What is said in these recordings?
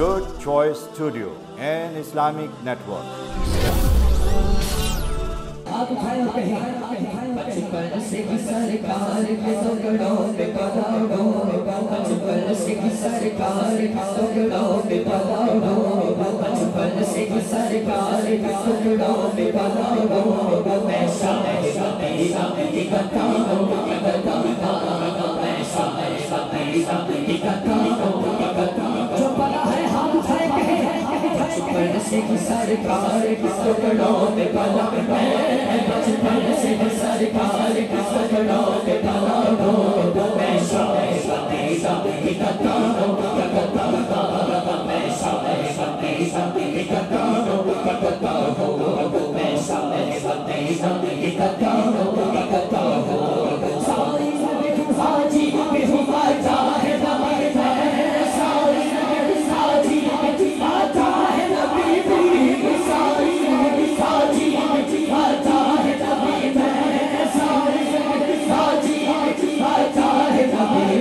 Good Choice Studio and Islamic Network. बचपन से सरकार के टुकड़ों पे पला हो, बचपन से सरकार के टुकड़ों पे पला हो, बचपन से सरकार के टुकड़ों पे पला हो। मैं शायर तेरा की कथा हूँ, मैं शायर तेरा की कथा हूँ, जो पला है हम कहे बचपन से सरकार के टुकड़ों पे पला हो, बचपन से सरकार के टुकड़ों पे पला हो। मैं शायर तेरा की कथा हूँ, मैं शायर तेरा की कथा हूँ, मैं शायर तेरा की कथा हूँ। सारी साजी बेहुदा है नबी है, सारी साजी आता है नबी, सारी साजी आता है नबी, सारी साजी आता है नबी।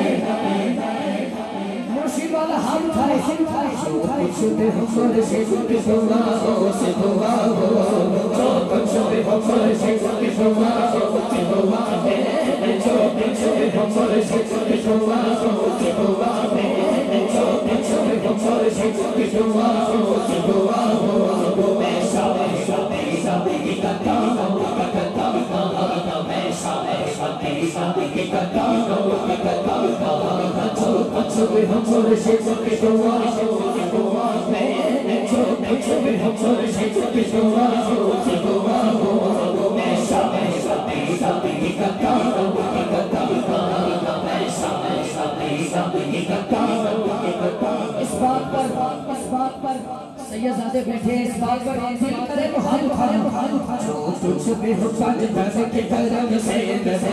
मुर्शिद हम थे कुछ भी हुक्म से हुआ हो, से हुआ हो, जो कुछ भी हुक्म से हुआ हो, से हुआ है, जो कुछ भी हुक्म से हुआ हो, से हुआ है, जो कुछ भी हुक्म से हुआ हो, से हुआ हो। मैं शायर तेरा की कथा हूँ, मैं शायर तेरा की कथा हूँ, जो कुछ भी हुक्म से हुआ हो, से हुआ है, जो कुछ भी हुक्म से हुआ हो, से हुआ हो। मैं शायर तेरा की कथा हूँ, मैं शायर तेरा की कथा हूँ। इस बात पर सैयदजादे बैठे, इस बात पर दिल करे तो हाथ उठाए, जो कुछ भी हो पाज बस के करम से, कुछ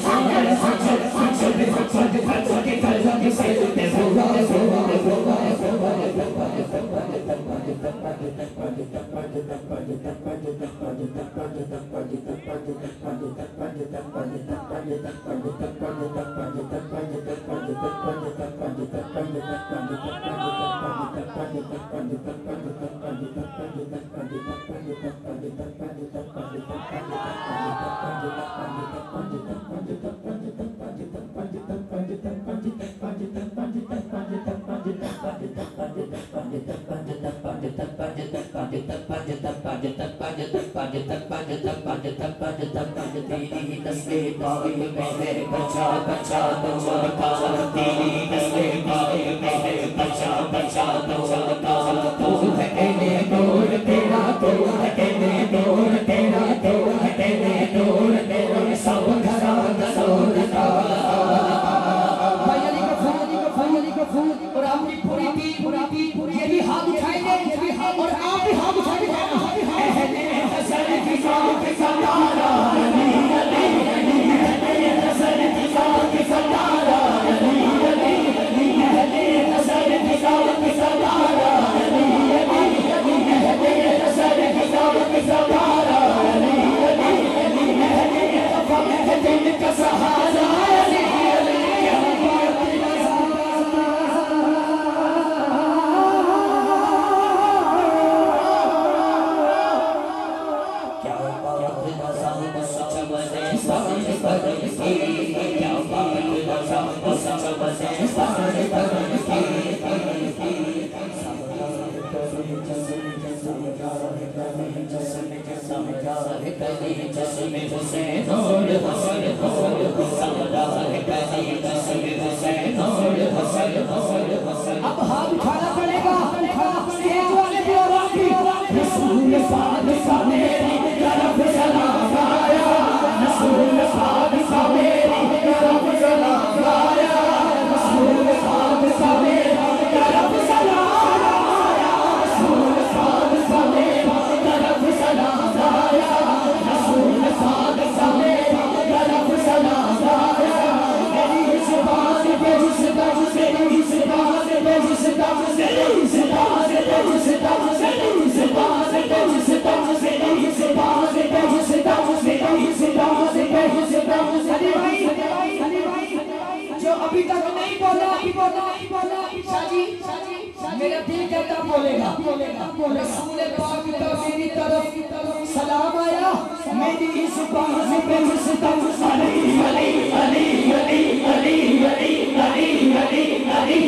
भी हो पाज बस के करम से हुआ और आपकी पूरी ये भी हाथ उठाएंगे और आप भी हाथ उठाएंगे। अहले हसन की जात सतारा, अली अली अली, अहले हसन की जात सतारा, अली अली अली, अहले हसन की जात सतारा, अली अली अली, अहले हसन की जात सतारा, अली अली अली, अहले दिन का सहारा, अली अली अब हाथ उठाना पड़ेगा, स्टेज वाले भी और आप भी। रसूल पाक सा मेरी तरफ सलाम आया, रसूल पाक सा मेरी तरफ सलाम आया, रसूल पाक सा मेरी तरफ सलाम आया, रसूल पाक सा मेरी तरफ सलाम आया, रसूल पाक सा मेरी तरफ सलाम आया। मेरी इस बात पे जिस दम से, इस बात पे जिस दम से, इस बात पे जिस दम से, इस बात पे जिस दम से, इस बात पे जिस दम से, इस बात पे जिस दम से। अली भाई जो अभी तक नहीं बोला, शाजी मेरा दिल कहता बोलेगा रसूल पाक का मेरी तरफ सलाम आया मेरी इस बात पे मुस्तम अली अली अली अली अली अली अली अली अली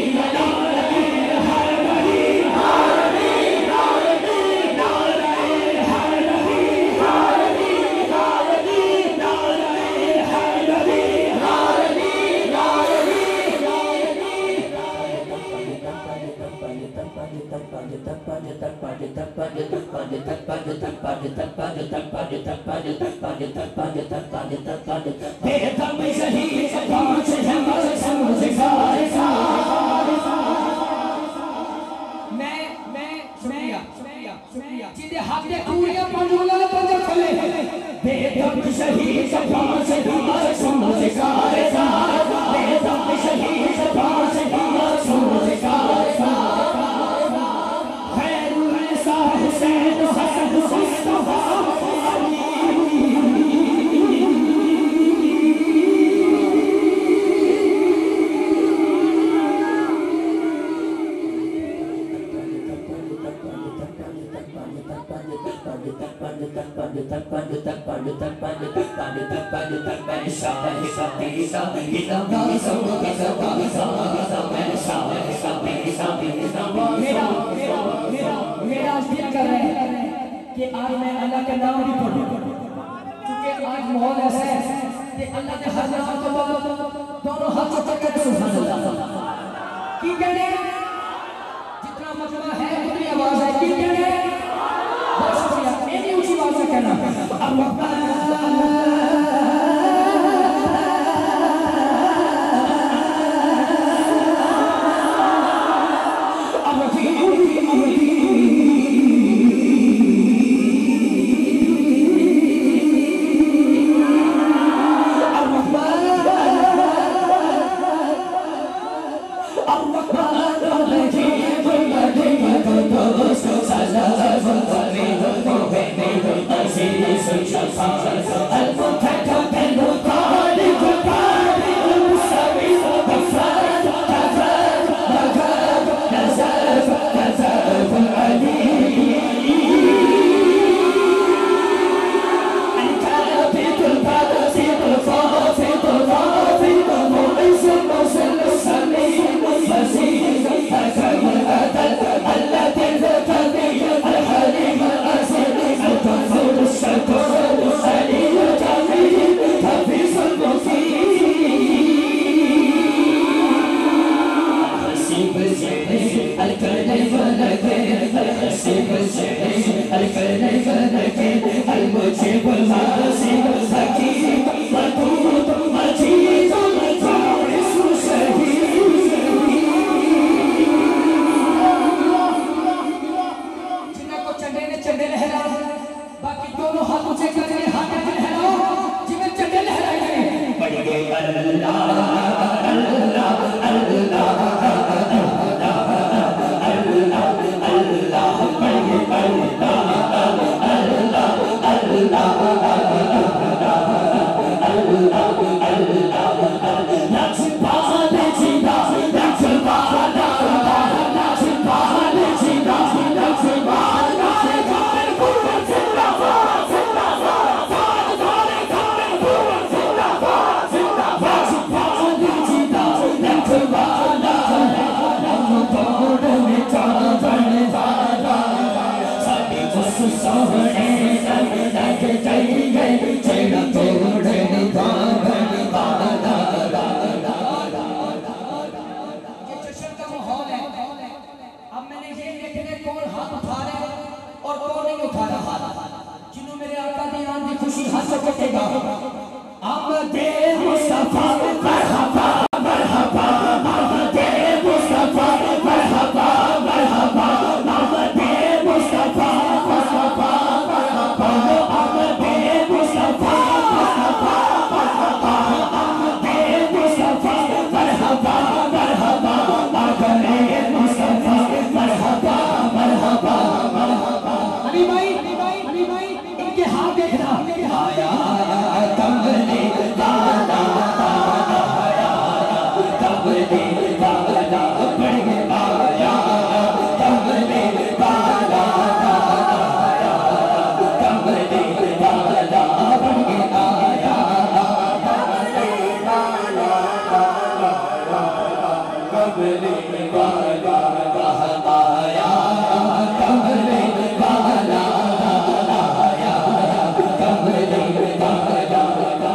मेरा दिल कर रहा है कि आज मैं अल्लाह का नाम भी पढ़ूं क्योंकि आज माहौल ऐसा है कि अल्लाह के हर नाम के बाद दोनों हाथ उठा के सुभान अल्लाह की कहने जितना मतलब है उतनी आवाज है की कहने बहुत शुक्रिया मेरी ऊंची आवाज से कहना अल्लाह कमली वाला आया, कमली वाला आया, कमली वाला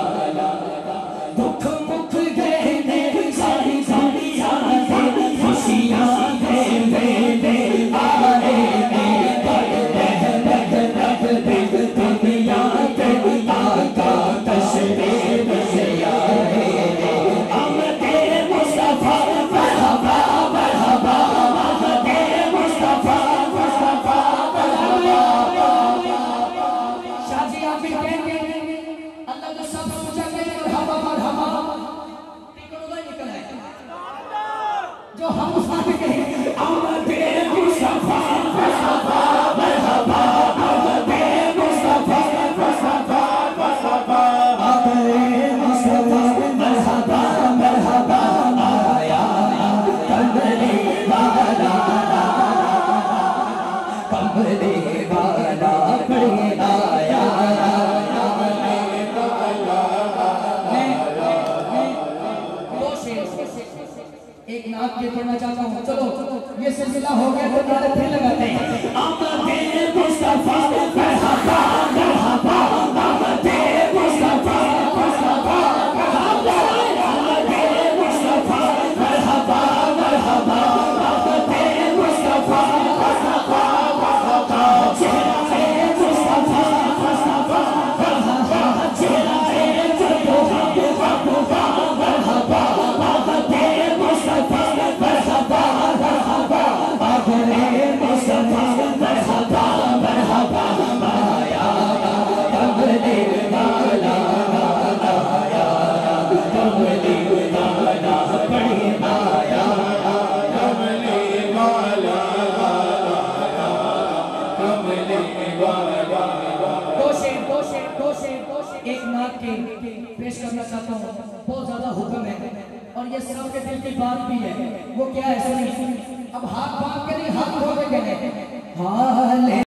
दुख मुख गए ने सारी सारी यादें खुशियां दे दे दे आए ने लग लग लग दुनिया पे आका तशरीफ से आए ने आमदे मुस्तफा मरहबा मरहबा आमदे मुस्तफा मुस्तफा मरहबा। शाजी आप भी कहेंगे अल्लाह तो सब पूछेंगे मरहबा मरहबा टिकड़ों निकल है जो हम साथ कहेंगे आमदे मुस्तफा मरहबा मरहबा आमदे मुस्तफा मुस्तफा मुस्तफा आमदे मुस्तफा मरहबा मरहबा आया कमली वाला कमली वाला आया एक नाम के पढ़ना चाहता हूँ। चलो ये सिलसिला हो गया तो नारे फिर लगाते हैं। आमदे मुस्तफा मरहबा मरहबा आमदे मुस्तफा मुस्तफा आमदे मुस्तफा मरहबा मरहबा आमदे मुस्तफा मुस्तफा मुस्तफा चेहरे मुस्तफा मुस्तफा मरहबा चेहरे मुस्तफा मुस्तफा मरहबा आमदे मुस्तफा मरहबा मरहबा आमदे मुस्तफा मरहबा मरहबा आया कमली वाला आया कमली वाला बड़ी आया कमली वाला कमली वाला। एक नाथ के पेश करना चाहता हूँ, बहुत ज्यादा हुक्म है और ये सबके दिल की बात भी है। वो क्या है सुनिए, अब हाथ बांध के नहीं हाथ धो के कहें।